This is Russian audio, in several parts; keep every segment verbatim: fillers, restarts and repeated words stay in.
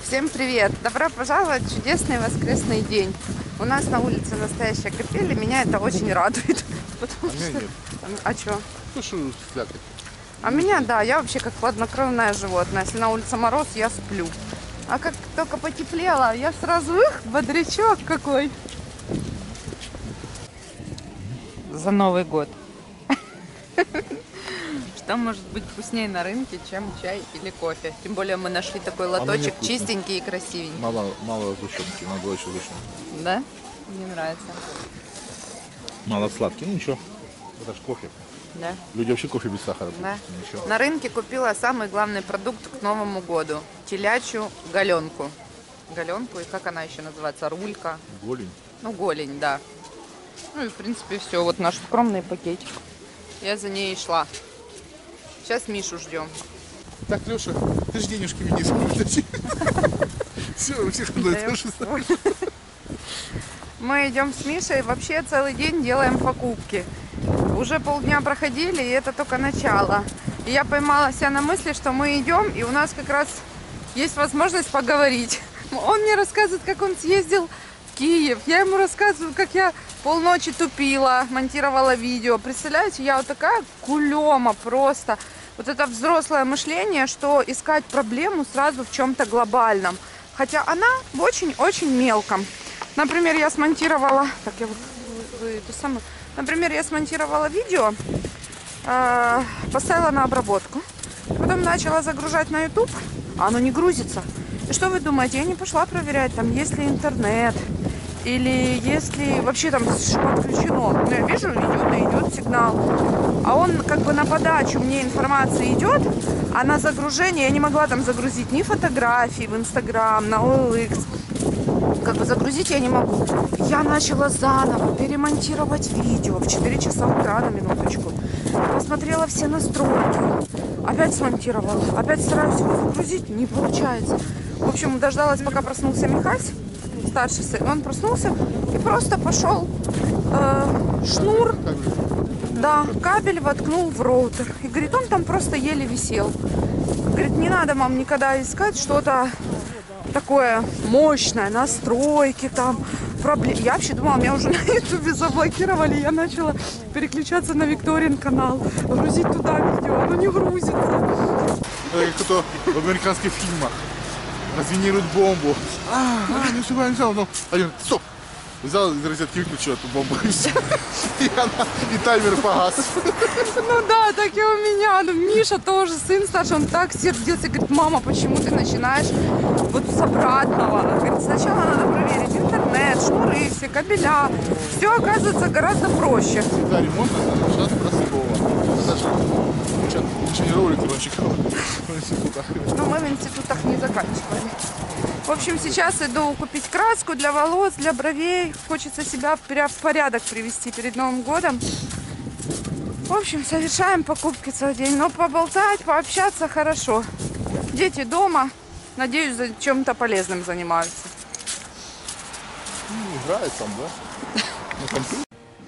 Всем привет! Добро пожаловать в чудесный воскресный день. У нас на улице настоящая капель, и меня это очень радует. Потому а меня что... нет. А что? Ну что слякоть? А меня, да, я вообще как хладнокровное животное. Если на улице мороз, я сплю. А как только потеплело, я сразу, их, бодрячок какой. За Новый год. Что может быть вкуснее на рынке, чем чай или кофе? Тем более мы нашли такой лоточек чистенький и красивенький. Мало, мало сгущенки, надо было еще сгущенки. Да? Мне нравится. Мало сладкий, ну ничего. Это ж кофе. Да. Люди вообще кофе без сахара пьют. Да. Ничего. На рынке купила самый главный продукт к Новому году. Телячью галенку. Галенку, и как она еще называется? Рулька. Голень. Ну, голень, да. Ну и в принципе все. Вот наш скромный пакетик. Я за ней и шла. Сейчас Мишу ждем. Так, Леша, ты же денежки мне не скажешь. Все, у всех одно и то же. Мы идем с Мишей, вообще целый день делаем покупки. Уже полдня проходили, и это только начало. И я поймала себя на мысли, что мы идем, и у нас как раз есть возможность поговорить. Он мне рассказывает, как он съездил в Киев. Я ему рассказываю, как я полночи тупила, монтировала видео. Представляете, я вот такая кулема просто. Вот это взрослое мышление, что искать проблему сразу в чем-то глобальном. Хотя она в очень-очень мелком. Например, я смонтировала... Так, я это самое... Например, я смонтировала видео, э, поставила на обработку. Потом начала загружать на YouTube, а оно не грузится. И что вы думаете? Я не пошла проверять, там есть ли интернет. Или если вообще там подключено. Но я вижу, идет и идет сигнал. А он как бы на подачу мне информации идет, а на загружение я не могла там загрузить ни фотографии в Инстаграм, на о эл икс. Как бы загрузить я не могу. Я начала заново перемонтировать видео в четыре часа утра, на минуточку. Посмотрела все настройки. Опять смонтировала. Опять стараюсь его загрузить. Не получается. В общем, дождалась, пока проснулся Михась, старший сын. Он проснулся и просто пошел э, шнур, да, кабель воткнул в роутер. И говорит, он там просто еле висел. Говорит, не надо, мам, никогда искать что-то такое мощное, настройки там, проблемы. Я вообще думала, меня уже на ютубе заблокировали. Я начала переключаться на Викторин канал, грузить туда видео, оно не грузится. Как кто в американских фильмах разминирует бомбу. А, а, не все, не все. Ну, один, стоп. Взял из розетки, выключил эту бомбу, и все. И, она, и таймер погас. Ну да, так и у меня. Ну, Миша тоже, сын старший, он так сердился. Говорит, мама, почему ты начинаешь вот с обратного? Говорит, сначала надо проверить интернет, шнуры, все кабеля. Все оказывается гораздо проще. Всегда ремонт, сейчас простого. Даже учат инженеров-электронщиков в институтах. Но мы в институтах не заканчивали. В общем, сейчас иду купить краску для волос, для бровей. Хочется себя в порядок привести перед Новым годом. В общем, совершаем покупки целый день. Но поболтать, пообщаться хорошо. Дети дома. Надеюсь, за чем-то полезным занимаются. Ну, играет там, да? На компьютере.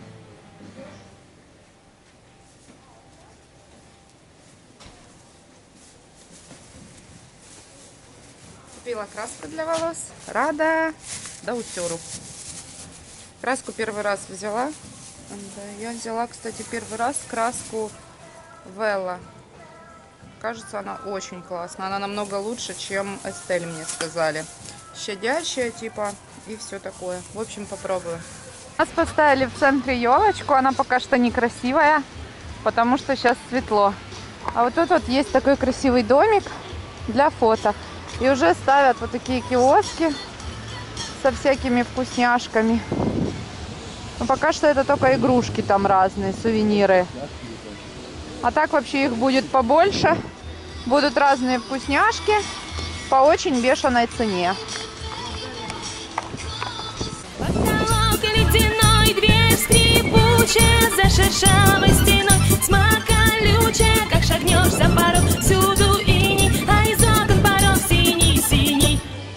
Купила краску для волос. Рада до утеру. Краску первый раз взяла. Да, я взяла, кстати, первый раз краску Вела. Кажется, она очень классная. Она намного лучше, чем Эстель, мне сказали. Щадящая типа и все такое. В общем, попробую. Нас поставили в центре елочку. Она пока что некрасивая, потому что сейчас светло. А вот тут вот есть такой красивый домик для фото. И уже ставят вот такие киоски со всякими вкусняшками. Но пока что это только игрушки там разные, сувениры. А так вообще их будет побольше. Будут разные вкусняшки по очень бешеной цене. Потолок ледяной, дверь скрипучая за шершавой стеной. Тьма колючая, как шагнешь за порог, всюду иней, а из окон порог синий-синий.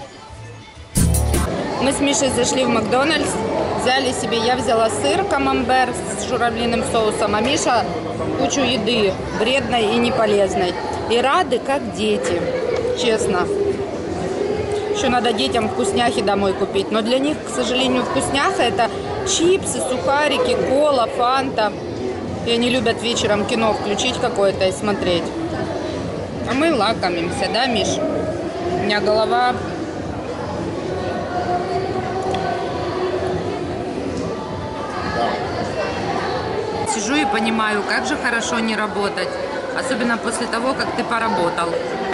Мы с Мишей зашли в Макдональдс, взяли себе, я взяла сыр камамбер с журавлиным соусом, а Миша кучу еды, вредной и неполезной. И рады, как дети, честно. Еще надо детям вкусняхи домой купить. Но для них, к сожалению, вкусняха это чипсы, сухарики, кола, фанта. И они любят вечером кино включить какое-то и смотреть. А мы лакомимся, да, Миш? У меня голова... Сижу и понимаю, как же хорошо не работать. Особенно после того, как ты поработал.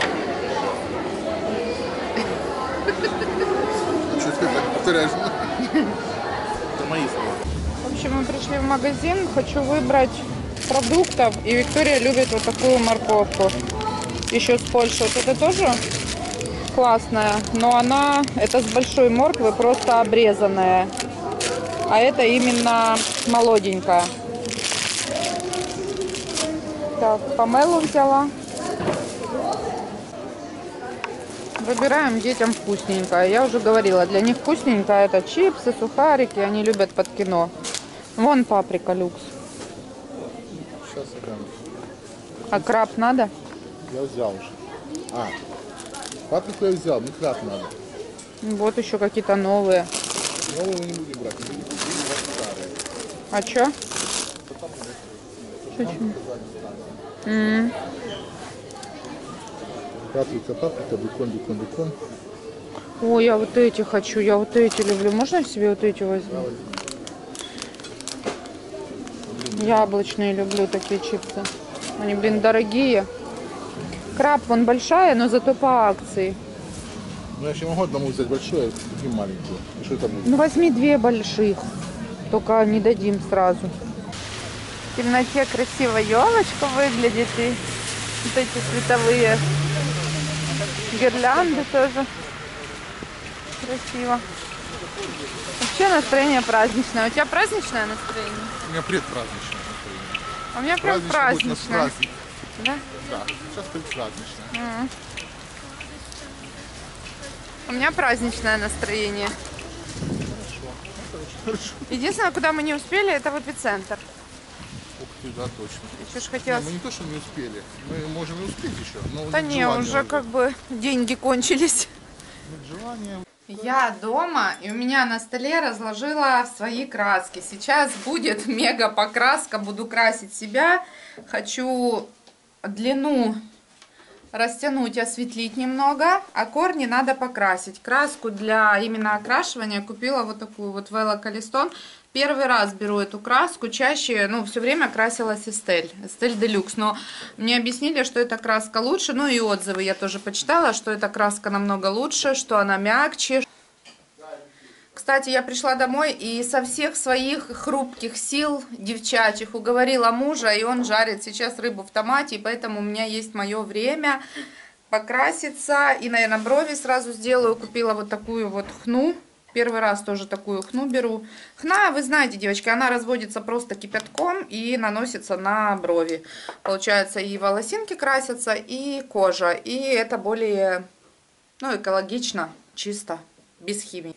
Что сказать? Повторяешь. Это мои слова. В общем, мы пришли в магазин. Хочу выбрать продуктов. И Виктория любит вот такую морковку. Еще с Польши. Вот это тоже классная. Но она, это с большой морквы, просто обрезанная. А это именно молоденькая. Так, помелу взяла. Выбираем детям вкусненькое. Я уже говорила, для них вкусненькое это чипсы, сухарики. Они любят под кино. Вон паприка люкс. Сейчас я дам. А краб надо? Я взял уже. А, паприку я взял, мне краб надо. Вот еще какие-то новые. Новые мы не будем брать, мы будем брать старые. А чё? Почему? М. Паприка, паприка, бекон, бекон, бекон. Ой, я вот эти хочу, я вот эти люблю. Можно я себе вот эти возьму? Яблочные люблю такие чипсы. Они, блин, дорогие. Краб, вон большая, но зато по акции. Ну я еще могу одному взять большое, а другим маленькую. И что это будет? Ну возьми две больших. Только не дадим сразу. В темноте красиво елочка выглядит. И вот эти световые гирлянды тоже красиво. Вообще настроение праздничное. У тебя праздничное настроение? У меня предпраздничное настроение. А у меня прям Праздничный будет у нас праздничное. праздник. Да? Да, сейчас предпраздничное. М. У меня праздничное настроение. Хорошо. Единственное, куда мы не успели, это в эпицентр. Ух ты, да, точно. Еще ж Не, хотелось... мы не то, что не успели. Мы можем и успеть еще. Но Да нет не, желания уже как бы деньги кончились. Нет желания. Я дома, и у меня на столе разложила свои краски. Сейчас будет мега покраска, буду красить себя. Хочу длину растянуть, осветлить немного, а корни надо покрасить. Краску для именно окрашивания купила вот такую вот Вела Калистон. Первый раз беру эту краску, чаще, ну, все время красилась Эстель, Эстель Делюкс, но мне объяснили, что эта краска лучше, ну и отзывы я тоже почитала, что эта краска намного лучше, что она мягче. Кстати, я пришла домой и со всех своих хрупких сил девчачьих уговорила мужа, и он жарит сейчас рыбу в томате, и поэтому у меня есть мое время покраситься, и, наверное, брови сразу сделаю, купила вот такую вот хну. Первый раз тоже такую хну беру. Хна, вы знаете, девочки, она разводится просто кипятком и наносится на брови. Получается, и волосинки красятся, и кожа. И это более, ну, экологично, чисто, без химии.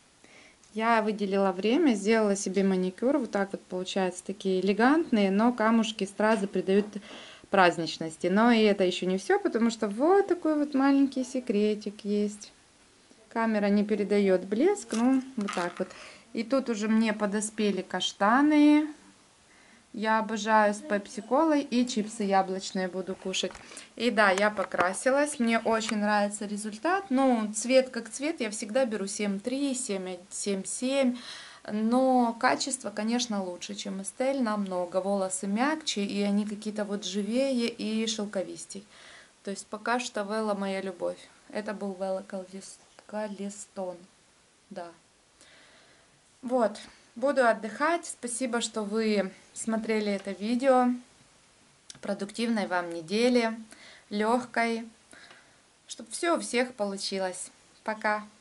Я выделила время, сделала себе маникюр. Вот так вот получается, такие элегантные, но камушки, стразы придают праздничности. Но и это еще не все, потому что вот такой вот маленький секретик есть. Камера не передает блеск, ну вот так вот. И тут уже мне подоспели каштаны. Я обожаю с пепси-колой, и чипсы яблочные буду кушать. И да, я покрасилась, мне очень нравится результат. Ну, цвет как цвет, я всегда беру семь три, семь семь. Но качество, конечно, лучше, чем Эстель, намного. Волосы мягче, и они какие-то вот живее и шелковистей. То есть пока что Вела моя любовь. Это был Вела Калистон. Да. Вот. Буду отдыхать. Спасибо, что вы смотрели это видео. Продуктивной вам недели. Легкой. Чтобы все у всех получилось. Пока.